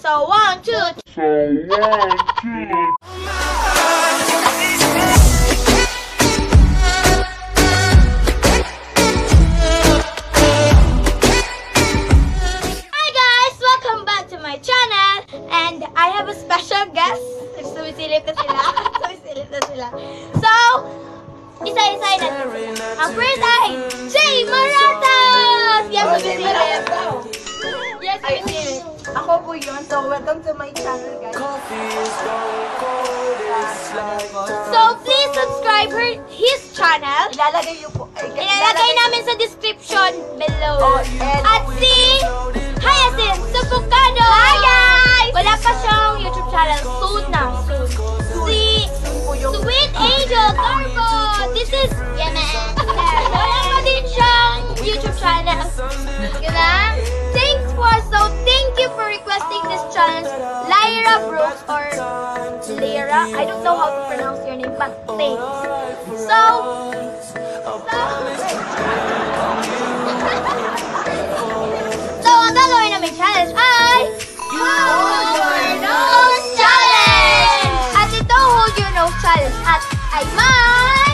So, 1, 2, 3. Hi guys! Welcome back to my channel. And I have a special guest. Sumisilip na sila. So, isa-isahin natin. Ang first ay Jay Maratas! Yes, sumisilip. Yes, sumisilip. Ako po yun. So, welcome to my channel, guys. So, please subscribe his channel. Ilalagay niyo po. Ilalagay namin sa description below. And At si Hyacinth Sufocado! Hi guys! Wala pa siyang YouTube channel. Soon na. Si Sweet Angel Carbo! This is Yemen. Wala pa din siyang YouTube channel. Diba? Thank you for requesting this challenge. Lyra Brooks or Lyra. I don't know how to pronounce your name, but thanks. So ang gagawin namin challenge ay Hold Your Nose Challenge! At ito, Hold Your Nose Challenge at ay may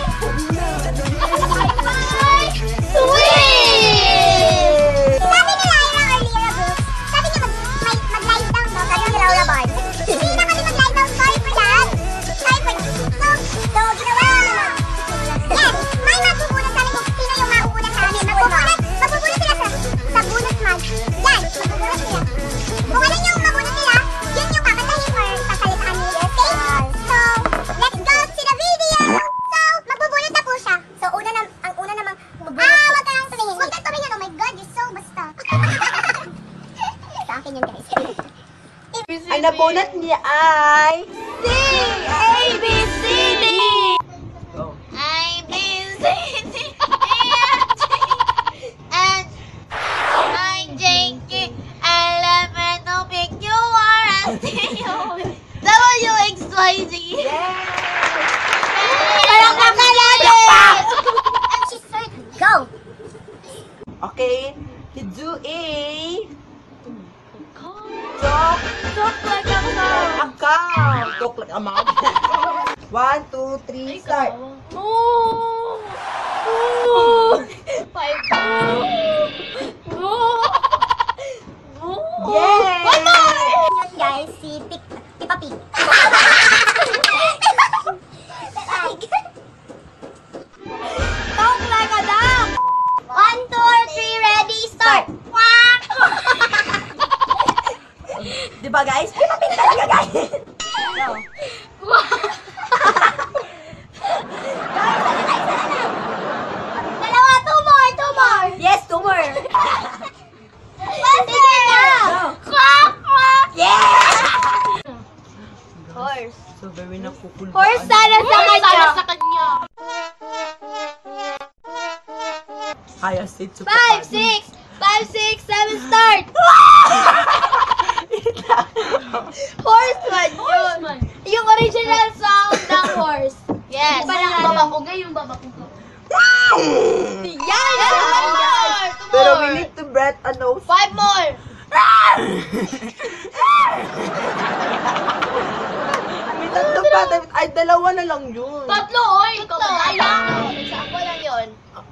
sweet! Sabi ni Lyra or Lyra Brooks, sabi niya mag-live down daw, sabi ni Laura Bard. Hindi na kami mag-live down, sorry for that. So, ginawa naman. Yes, may magbubunot sa amin kung sino yung mauuna sa amin. Magbubunot sila sa bonus mag. Yan, magbubunot sila. Kung ano yung mabunot nila, yun yung kakantahin or sasalitaan nila. Okay? So, let's go to the video! So, magbubunot na po siya. So, ang una namang wag ka lang tumingin. Wag ka tumingin, oh my god, you're so basta. Sa akin yun, guys. ang nabunot niya ay C, A, B, C, D. A, B, C, D, E, F, G, H, I, J, K, L, M, N, O, P, Q, R, S, T, U, W, X, Y, Z. Palakpak ka natin! And she's third. Go! okay, to do a Talk like a cow. account. Talk like a mom. 1, 2, 3, start. Moo! Moo! Five. Moo! Moo! Yay! One more! Yun, guys, si Pippa Pig. Talk like a duck. 1, 2, 3, ready, start! Quack! Diba guys? Pippa Pig talaga guys! No. Dalawa, two more! Yes, 2 more! Sige na! Go! Quack! Quack! Yeah! Horse. So very nakukulbaan. Horse sana sa kanya. Kaya sit super 5, 6, 7, start! Horse man yun. Yung original sound ng horse. Yes. Parang yung babakuga. Yan! Pero we need to breath a nose. 5 more. May tatlo pa. Ay, dalawa na lang yun. Tatlo, oy! Sayang! Example lang yun.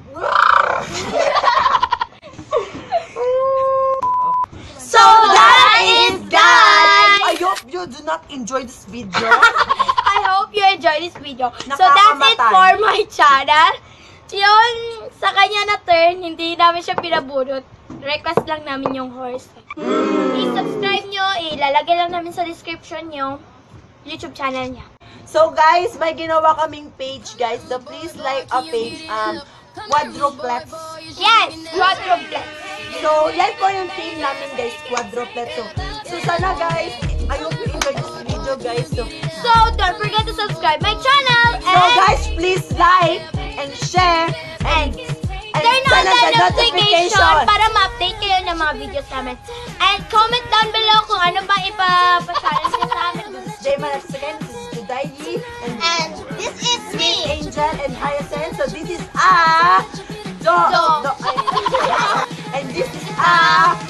So that is guys! I hope you do not enjoy this video. I hope you enjoy this video. So that's it for my channel. Yun, sa kanya na turn, hindi namin siya pinabunot. Request lang namin yung horse. I-subscribe nyo, ilalagay lang namin sa description yung YouTube channel niya. So guys, may ginawa kaming page guys. So please like a page quadruplets. Yes, quadruplets. So yan po yung team namin guys, quadruplets. So sana guys, I hope you enjoy this video guys. So don't forget to subscribe my channel So guys, please like and share and turn on the notification para ma-update kayo ng mga videos namin. And comment down below kung ano bang ipa-challenge nyo sa amin. This is Jay Maratas again, this is Judayi, And this is Sweet me. Angel and Hyacinth. So this is and this is